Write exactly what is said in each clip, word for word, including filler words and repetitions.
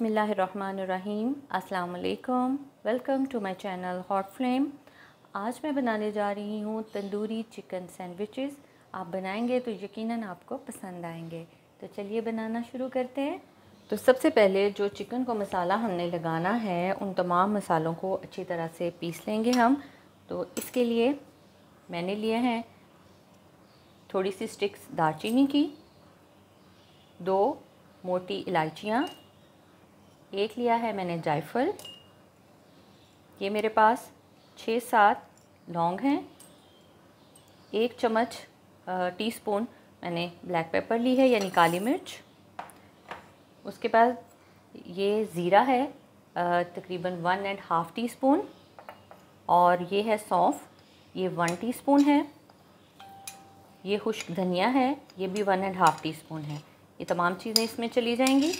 बिस्मिल्लाहिर्रहमानिर्रहीम। अस्सलाम वालेकुम। Welcome to my channel hot flame. आज मैं बनाने जा रही हूँ तंदूरी चिकन सैंडविचेस। आप बनाएंगे तो यकीनन आपको पसंद आएंगे। तो चलिए बनाना शुरू करते हैं। तो सबसे पहले जो चिकन को मसाला हमने लगाना है उन तमाम मसालों को अच्छी तरह से पीस लेंगे हम। तो इसके लिए मैंने लिए हैं थोड़ी सी स्टिक्स दालचीनी की, दो मोटी इलायचियाँ, एक लिया है मैंने जायफल, ये मेरे पास छः सात लौंग हैं, एक चम्मच टीस्पून मैंने ब्लैक पेपर ली है यानी काली मिर्च। उसके बाद ये ज़ीरा है तकरीबन one and half teaspoon, और ये है सौंफ, ये वन टीस्पून है। ये खुश्क धनिया है, ये भी one and half teaspoon है। ये तमाम चीज़ें इसमें चली जाएंगी।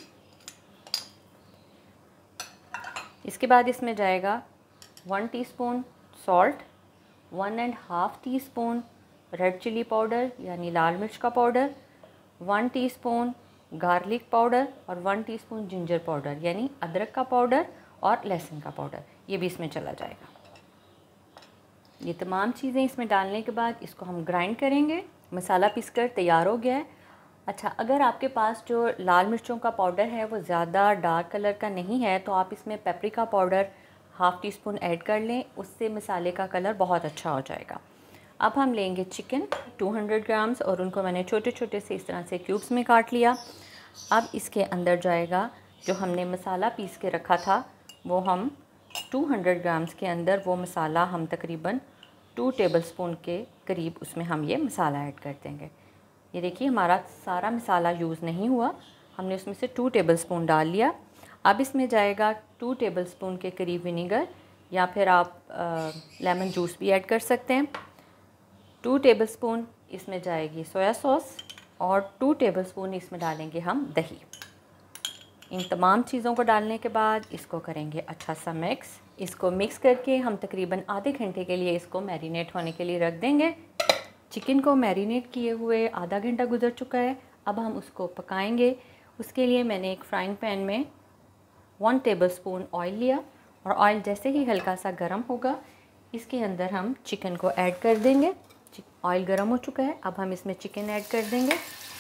इसके बाद इसमें जाएगा one teaspoon salt, one and half teaspoon red chilli powder यानी लाल मिर्च का powder, one teaspoon garlic powder और वन टीस्पून जिंजर पाउडर यानी अदरक का पाउडर और लहसुन का पाउडर, ये भी इसमें चला जाएगा। ये तमाम चीज़ें इसमें डालने के बाद इसको हम ग्राइंड करेंगे। मसाला पीसकर तैयार हो गया है। अच्छा, अगर आपके पास जो लाल मिर्चों का पाउडर है वो ज़्यादा डार्क कलर का नहीं है तो आप इसमें paprika powder half teaspoon add कर लें, उससे मसाले का कलर बहुत अच्छा हो जाएगा। अब हम लेंगे चिकन टू हंड्रेड ग्राम्स और उनको मैंने छोटे छोटे से इस तरह से क्यूब्स में काट लिया। अब इसके अंदर जाएगा जो हमने मसाला पीस के रखा था, वो हम टू हंड्रेड ग्राम्स के अंदर वो मसाला हम तकरीबन टू टेबलस्पून के करीब उसमें हम ये मसाला ऐड कर देंगे। ये देखिए हमारा सारा मसाला यूज़ नहीं हुआ, हमने उसमें से टू टेबलस्पून डाल लिया। अब इसमें जाएगा टू टेबलस्पून के करीब विनीगर, या फिर आप लेमन जूस भी ऐड कर सकते हैं। टू टेबलस्पून इसमें जाएगी सोया सॉस और टू टेबलस्पून इसमें डालेंगे हम दही। इन तमाम चीज़ों को डालने के बाद इसको करेंगे अच्छा सा मिक्स। इसको मिक्स करके हम तकरीबन आधे घंटे के लिए इसको मैरिनेट होने के लिए रख देंगे। चिकन को मैरिनेट किए हुए आधा घंटा गुजर चुका है। अब हम उसको पकाएंगे। उसके लिए मैंने एक फ्राइंग पैन में वन टेबलस्पून ऑयल लिया, और ऑयल जैसे ही हल्का सा गर्म होगा इसके अंदर हम चिकन को ऐड कर देंगे। ऑयल गर्म हो चुका है, अब हम इसमें चिकन ऐड कर देंगे।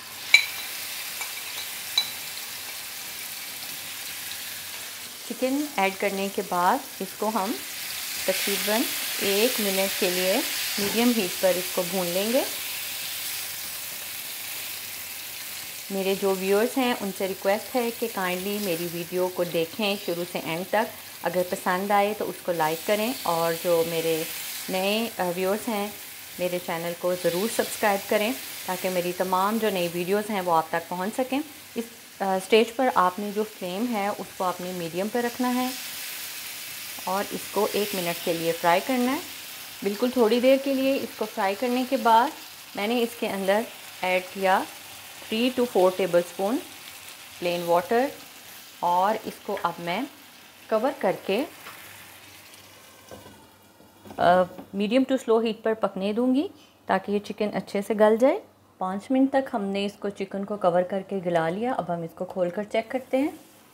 चिकन ऐड करने के बाद इसको हम तकरीबन एक मिनट के लिए मीडियम हीट पर इसको भून लेंगे। मेरे जो व्यूअर्स हैं उनसे रिक्वेस्ट है कि काइंडली मेरी वीडियो को देखें शुरू से एंड तक। अगर पसंद आए तो उसको लाइक करें, और जो मेरे नए व्यूअर्स हैं मेरे चैनल को ज़रूर सब्सक्राइब करें ताकि मेरी तमाम जो नई वीडियोस हैं वो आप तक पहुंच सकें। इस स्टेज पर आपने जो फ्लेम है उसको आपने मीडियम पर रखना है और इसको एक मिनट के लिए फ्राई करना है। बिल्कुल थोड़ी देर के लिए इसको फ्राई करने के बाद मैंने इसके अंदर ऐड किया three two four tablespoon plain water, और इसको अब मैं कवर करके मीडियम टू स्लो हीट पर पकने दूंगी ताकि ये चिकन अच्छे से गल जाए। पाँच मिनट तक हमने इसको चिकन को कवर करके गला लिया। अब हम इसको खोलकर चेक करते हैं।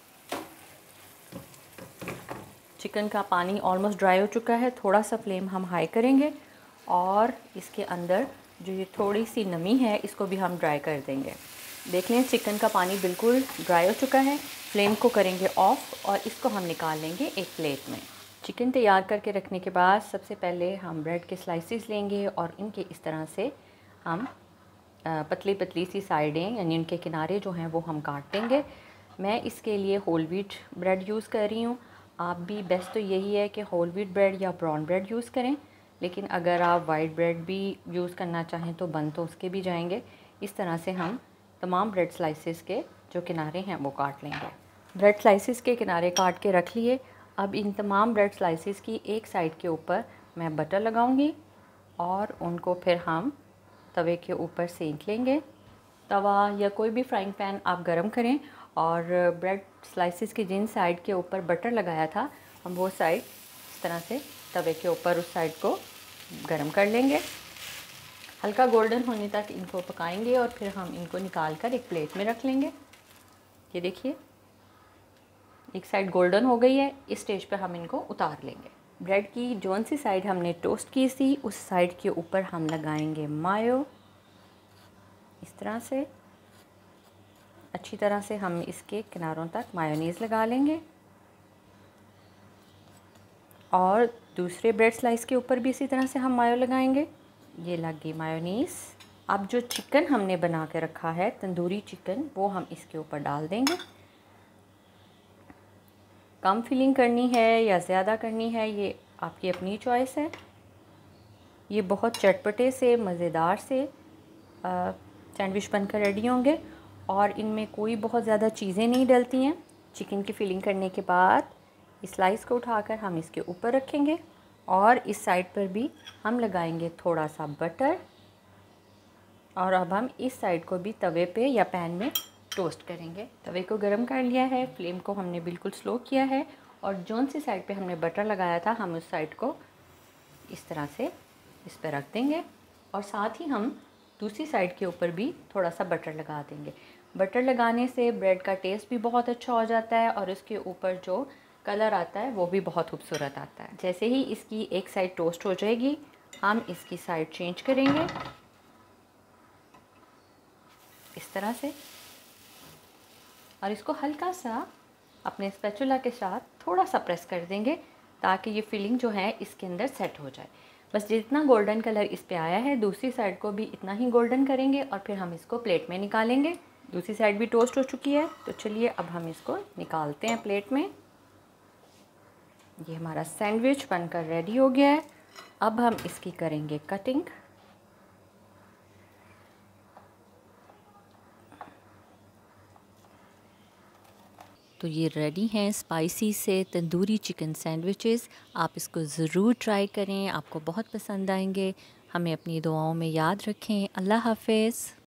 चिकन का पानी ऑलमोस्ट ड्राई हो चुका है। थोड़ा सा फ्लेम हम हाई करेंगे और इसके अंदर जो ये थोड़ी सी नमी है इसको भी हम ड्राई कर देंगे। देख लें चिकन का पानी बिल्कुल ड्राई हो चुका है। फ्लेम को करेंगे ऑफ और इसको हम निकाल लेंगे एक प्लेट में। चिकन तैयार करके रखने के बाद सबसे पहले हम ब्रेड के स्लाइसेस लेंगे और इनके इस तरह से हम पतली पतली सी साइडें यानी उनके किनारे जो हैं वो हम काट देंगे। मैं इसके लिए होल व्हीट ब्रेड यूज़ कर रही हूँ। आप भी बेस्ट तो यही है कि होल व्हीट ब्रेड या ब्राउन ब्रेड यूज़ करें, लेकिन अगर आप वाइट ब्रेड भी यूज़ करना चाहें तो बन तो उसके भी जाएंगे। इस तरह से हम तमाम ब्रेड स्लाइसेस के जो किनारे हैं वो काट लेंगे। ब्रेड स्लाइसेस के किनारे काट के रख लिए। अब इन तमाम ब्रेड स्लाइसेस की एक साइड के ऊपर मैं बटर लगाऊंगी और उनको फिर हम तवे के ऊपर सेंक लेंगे। तवा या कोई भी फ्राइंग पैन आप गरम करें और ब्रेड स्लाइसेस की जिन साइड के ऊपर बटर लगाया था हम वो साइड इस तरह से तवे के ऊपर उस साइड को गरम कर लेंगे। हल्का गोल्डन होने तक इनको पकाएंगे और फिर हम इनको निकाल कर एक प्लेट में रख लेंगे। ये देखिए एक साइड गोल्डन हो गई है, इस स्टेज पे हम इनको उतार लेंगे। ब्रेड की जौन सी साइड हमने टोस्ट की थी उस साइड के ऊपर हम लगाएंगे मायो। इस तरह से अच्छी तरह से हम इसके किनारों तक मायोनीज़ लगा लेंगे और दूसरे ब्रेड स्लाइस के ऊपर भी इसी तरह से हम मायो लगाएंगे। ये लग गई मायोनीज़। अब जो चिकन हमने बना के रखा है तंदूरी चिकन, वो हम इसके ऊपर डाल देंगे। कम फिलिंग करनी है या ज़्यादा करनी है ये आपकी अपनी चॉइस है। ये बहुत चटपटे से मज़ेदार से सैंडविच बनकर रेडी होंगे और इनमें कोई बहुत ज़्यादा चीज़ें नहीं डलती हैं। चिकन की फिलिंग करने के बाद इस स्लाइस को उठाकर हम इसके ऊपर रखेंगे और इस साइड पर भी हम लगाएंगे थोड़ा सा बटर और अब हम इस साइड को भी तवे पे या पैन में टोस्ट करेंगे। तवे को गरम कर लिया है, फ्लेम को हमने बिल्कुल स्लो किया है और जौन सी साइड पे हमने बटर लगाया था हम उस साइड को इस तरह से इस पर रख देंगे और साथ ही हम दूसरी साइड के ऊपर भी थोड़ा सा बटर लगा देंगे। बटर लगाने से ब्रेड का टेस्ट भी बहुत अच्छा हो जाता है और इसके ऊपर जो कलर आता है वो भी बहुत खूबसूरत आता है। जैसे ही इसकी एक साइड टोस्ट हो जाएगी हम इसकी साइड चेंज करेंगे इस तरह से और इसको हल्का सा अपने स्पैचुला के साथ थोड़ा सा प्रेस कर देंगे ताकि ये फिलिंग जो है इसके अंदर सेट हो जाए। बस जितना गोल्डन कलर इस पे आया है दूसरी साइड को भी इतना ही गोल्डन करेंगे और फिर हम इसको प्लेट में निकालेंगे। दूसरी साइड भी टोस्ट हो चुकी है तो चलिए अब हम इसको निकालते हैं प्लेट में। ये हमारा सैंडविच बनकर रेडी हो गया है। अब हम इसकी करेंगे कटिंग। तो ये रेडी हैं स्पाइसी से तंदूरी चिकन सैंडविचेस। आप इसको ज़रूर ट्राई करें, आपको बहुत पसंद आएंगे। हमें अपनी दुआओं में याद रखें। अल्लाह हाफ़िज़।